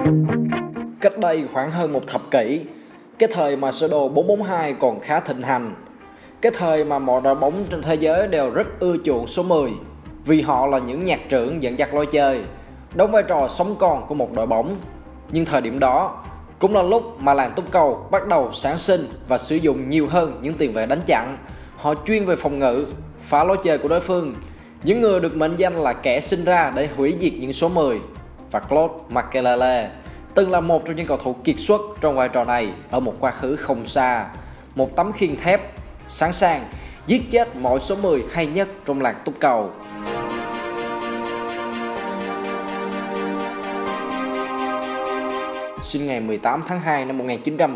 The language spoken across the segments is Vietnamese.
Cách đây khoảng hơn một thập kỷ, cái thời mà sơ đồ 442 còn khá thịnh hành. Cái thời mà mọi đội bóng trên thế giới đều rất ưa chuộng số 10 vì họ là những nhạc trưởng dẫn dắt lối chơi, đóng vai trò sống còn của một đội bóng. Nhưng thời điểm đó cũng là lúc mà làng túc cầu bắt đầu sản sinh và sử dụng nhiều hơn những tiền vệ đánh chặn. Họ chuyên về phòng ngự, phá lối chơi của đối phương, những người được mệnh danh là kẻ sinh ra để hủy diệt những số 10. Và Claude Makélélé từng là một trong những cầu thủ kiệt xuất trong vai trò này ở một quá khứ không xa. Một tấm khiên thép, sẵn sàng giết chết mọi số 10 hay nhất trong làng túc cầu. Sinh ngày 18 tháng 2 năm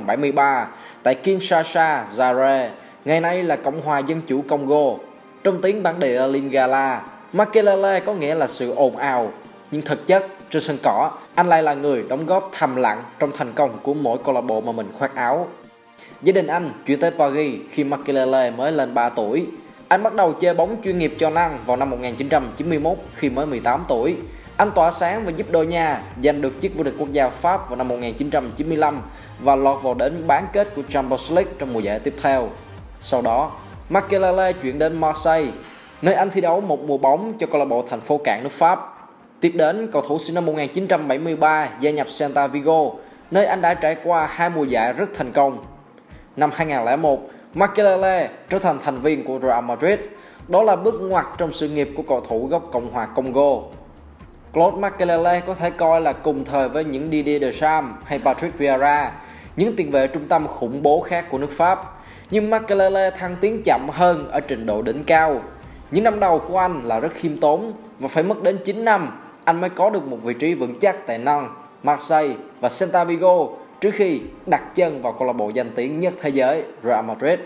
1973 tại Kinshasa, Zaire, ngày nay là Cộng hòa Dân chủ Congo. Trong tiếng bản địa Lingala, Makélélé có nghĩa là sự ồn ào, nhưng thực chất trên sân cỏ, anh lại là người đóng góp thầm lặng trong thành công của mỗi câu lạc bộ mà mình khoác áo. Gia đình anh chuyển tới Paris khi Makélélé mới lên 3 tuổi. Anh bắt đầu chơi bóng chuyên nghiệp cho năng vào năm 1991 khi mới 18 tuổi. Anh tỏa sáng và giúp đội nhà giành được chiếc vô địch quốc gia Pháp vào năm 1995 và lọt vào đến bán kết của Champions League trong mùa giải tiếp theo. Sau đó, Makélélé chuyển đến Marseille, nơi anh thi đấu một mùa bóng cho câu lạc bộ thành phố cảng nước Pháp. Tiếp đến, cầu thủ sinh năm 1973 gia nhập Celta Vigo, nơi anh đã trải qua 2 mùa giải rất thành công. Năm 2001, Makélélé trở thành thành viên của Real Madrid. Đó là bước ngoặt trong sự nghiệp của cầu thủ gốc Cộng hòa Congo. Claude Makélélé có thể coi là cùng thời với những Didier Deschamps hay Patrick Vieira, những tiền vệ trung tâm khủng bố khác của nước Pháp. Nhưng Makélélé thăng tiến chậm hơn ở trình độ đỉnh cao. Những năm đầu của anh là rất khiêm tốn và phải mất đến 9 năm anh mới có được một vị trí vững chắc tại Nantes, Marseille và Celta Vigo trước khi đặt chân vào câu lạc bộ danh tiếng nhất thế giới Real Madrid.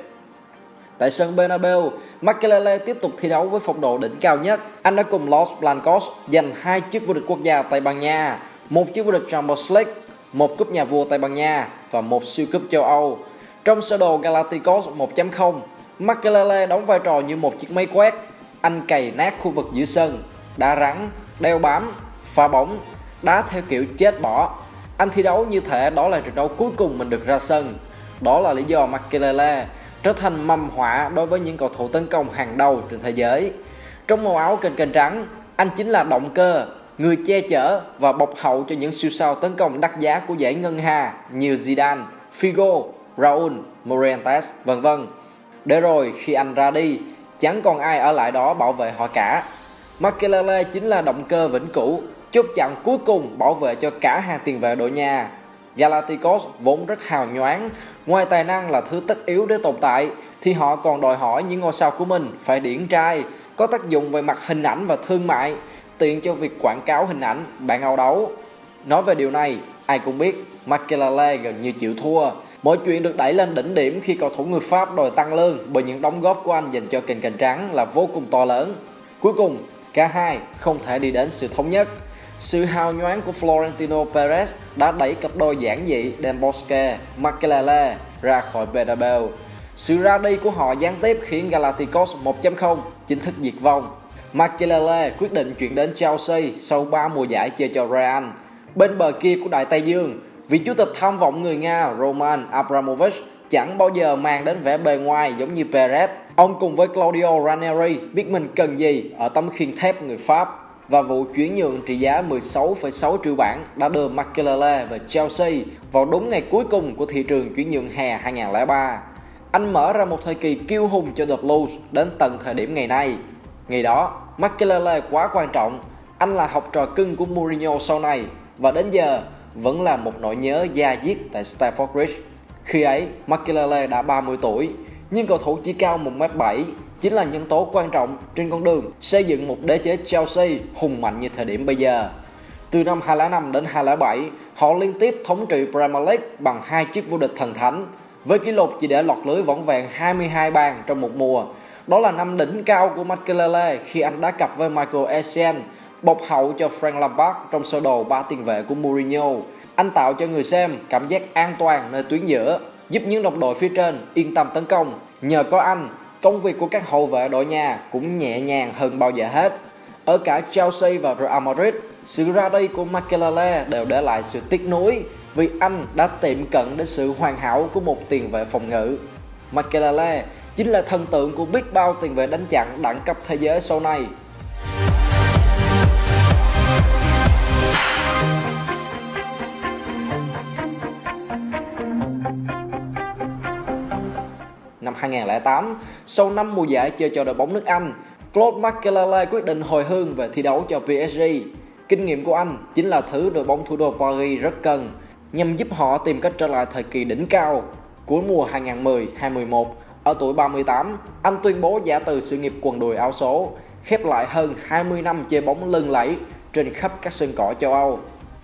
Tại sân Bernabeu, Makélélé tiếp tục thi đấu với phong độ đỉnh cao nhất. Anh đã cùng Los Blancos giành 2 chức vô địch quốc gia Tây Ban Nha, 1 chức vô địch Champions League, 1 cúp nhà vua Tây Ban Nha và 1 siêu cúp châu Âu. Trong sơ đồ Galacticos 1.0, Makélélé đóng vai trò như một chiếc máy quét. Anh cày nát khu vực giữa sân, đá rắn, đeo bám, phá bóng, đá theo kiểu chết bỏ. Anh thi đấu như thể đó là trận đấu cuối cùng mình được ra sân. Đó là lý do Makélélé trở thành mầm họa đối với những cầu thủ tấn công hàng đầu trên thế giới. Trong màu áo kênh trắng, anh chính là động cơ, người che chở và bọc hậu cho những siêu sao tấn công đắt giá của giải ngân hà như Zidane, Figo, Raúl, Morientes, v.v. Để rồi khi anh ra đi, chẳng còn ai ở lại đó bảo vệ họ cả. Makélélé chính là động cơ vĩnh cửu, chốt chặn cuối cùng bảo vệ cho cả hàng tiền vệ đội nhà. Galacticos vốn rất hào nhoáng, ngoài tài năng là thứ tất yếu để tồn tại thì họ còn đòi hỏi những ngôi sao của mình phải điển trai, có tác dụng về mặt hình ảnh và thương mại, tiện cho việc quảng cáo hình ảnh bạn ao đấu. Nói về điều này, ai cũng biết Makélélé gần như chịu thua. Mọi chuyện được đẩy lên đỉnh điểm khi cầu thủ người Pháp đòi tăng lương bởi những đóng góp của anh dành cho kênh trắng là vô cùng to lớn. Cuối cùng, cả hai không thể đi đến sự thống nhất. Sự hào nhoáng của Florentino Perez đã đẩy cặp đôi giản dị Del Bosque, Makélélé ra khỏi Bernabeu. Sự ra đi của họ gián tiếp khiến Galacticos 1.0 chính thức diệt vong. Makélélé quyết định chuyển đến Chelsea sau 3 mùa giải chơi cho Real. Bên bờ kia của Đại Tây Dương, vị chủ tịch tham vọng người Nga Roman Abramovich chẳng bao giờ mang đến vẻ bề ngoài giống như Perez. Ông cùng với Claudio Ranieri biết mình cần gì ở tấm khiên thép người Pháp. Và vụ chuyển nhượng trị giá 16,6 triệu bảng đã đưa Makélélé về Chelsea vào đúng ngày cuối cùng của thị trường chuyển nhượng hè 2003. Anh mở ra một thời kỳ kiêu hùng cho The Blues đến tận thời điểm ngày nay. Ngày đó, Makélélé quá quan trọng. Anh là học trò cưng của Mourinho sau này và đến giờ vẫn là một nỗi nhớ da diết tại Stamford Bridge. Khi ấy, Makélélé đã 30 tuổi, nhưng cầu thủ chỉ cao 1m7 chính là nhân tố quan trọng trên con đường xây dựng một đế chế Chelsea hùng mạnh như thời điểm bây giờ. Từ năm 2005 đến 2007, họ liên tiếp thống trị Premier League bằng 2 chiếc vô địch thần thánh, với kỷ lục chỉ để lọt lưới vỏn vẹn 22 bàn trong một mùa. Đó là năm đỉnh cao của Makélélé khi anh đá cặp với Michael Essien, bọc hậu cho Frank Lampard trong sơ đồ 3 tiền vệ của Mourinho. Anh tạo cho người xem cảm giác an toàn nơi tuyến giữa, giúp những đồng đội phía trên yên tâm tấn công. Nhờ có anh, công việc của các hậu vệ đội nhà cũng nhẹ nhàng hơn bao giờ hết. Ở cả Chelsea và Real Madrid, sự ra đi của Makelele đều để lại sự tiếc nuối vì anh đã tiệm cận đến sự hoàn hảo của một tiền vệ phòng ngự. Makelele chính là thần tượng của biết bao tiền vệ đánh chặn đẳng cấp thế giới sau này. Năm 2008, sau 5 mùa giải chơi cho đội bóng nước Anh, Claude Makelele quyết định hồi hương về thi đấu cho PSG. Kinh nghiệm của anh chính là thứ đội bóng thủ đô Paris rất cần nhằm giúp họ tìm cách trở lại thời kỳ đỉnh cao. Cuối mùa 2010-2011, ở tuổi 38, anh tuyên bố giã từ sự nghiệp quần đùi áo số, khép lại hơn 20 năm chơi bóng lừng lẫy trên khắp các sân cỏ châu Âu.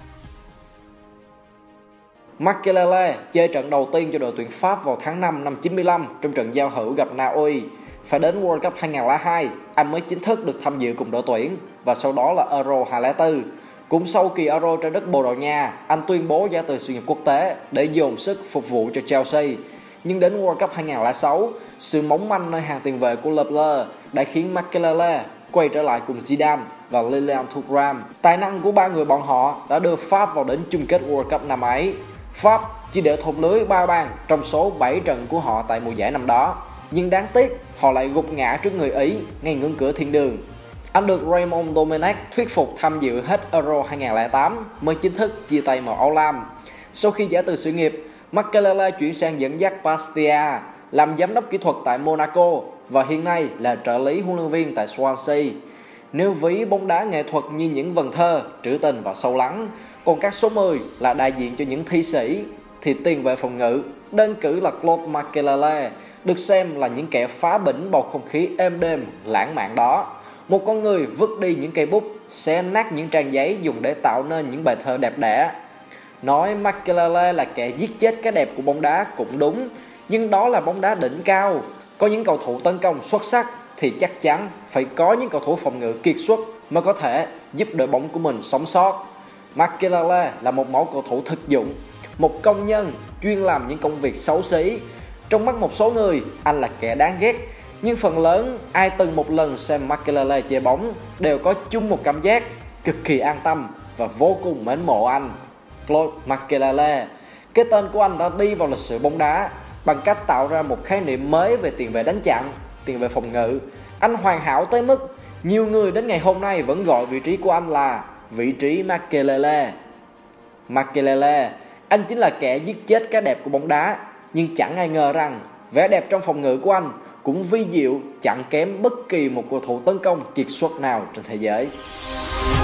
Makelele chơi trận đầu tiên cho đội tuyển Pháp vào tháng 5 năm 95 trong trận giao hữu gặp Na Uy. Phải đến World Cup 2002, anh mới chính thức được tham dự cùng đội tuyển và sau đó là Euro 2004. Cũng sau kỳ Euro trên đất Bồ Đào Nha, anh tuyên bố giã từ sự nghiệp quốc tế để dồn sức phục vụ cho Chelsea. Nhưng đến World Cup 2006, sự mỏng manh nơi hàng tiền vệ của Le Bleu đã khiến Makelele quay trở lại cùng Zidane và Lilian Thuram. Tài năng của ba người bọn họ đã đưa Pháp vào đến chung kết World Cup năm ấy. Pháp chỉ để thủng lưới 3 bàn trong số 7 trận của họ tại mùa giải năm đó. Nhưng đáng tiếc, họ lại gục ngã trước người Ý ngay ngưỡng cửa thiên đường. Anh được Raymond Domenech thuyết phục tham dự hết Euro 2008 mới chính thức chia tay màu áo lam. Sau khi giã từ sự nghiệp, Makelele chuyển sang dẫn dắt Bastia, làm giám đốc kỹ thuật tại Monaco và hiện nay là trợ lý huấn luyện viên tại Swansea. Nếu ví bóng đá nghệ thuật như những vần thơ, trữ tình và sâu lắng, còn các số 10 là đại diện cho những thi sĩ, thì tiền vệ phòng ngự, đơn cử là Claude Makelele, được xem là những kẻ phá bỉnh bầu không khí êm đềm, lãng mạn đó. Một con người vứt đi những cây bút, xé nát những trang giấy dùng để tạo nên những bài thơ đẹp đẽ. Nói Makelele là kẻ giết chết cái đẹp của bóng đá cũng đúng, nhưng đó là bóng đá đỉnh cao. Có những cầu thủ tấn công xuất sắc thì chắc chắn phải có những cầu thủ phòng ngự kiệt xuất mới có thể giúp đội bóng của mình sống sót. Makelele là một mẫu cầu thủ thực dụng, một công nhân chuyên làm những công việc xấu xí. Trong mắt một số người, anh là kẻ đáng ghét, nhưng phần lớn ai từng một lần xem Makelele chơi bóng đều có chung một cảm giác cực kỳ an tâm và vô cùng mến mộ anh. Claude Makelele, cái tên của anh đã đi vào lịch sử bóng đá bằng cách tạo ra một khái niệm mới về tiền vệ đánh chặn, tiền vệ phòng ngự. Anh hoàn hảo tới mức nhiều người đến ngày hôm nay vẫn gọi vị trí của anh là vị trí Makelele. Makelele, anh chính là kẻ giết chết cái đẹp của bóng đá, nhưng chẳng ai ngờ rằng vẻ đẹp trong phòng ngự của anh cũng vi diệu chẳng kém bất kỳ một cầu thủ tấn công kiệt xuất nào trên thế giới.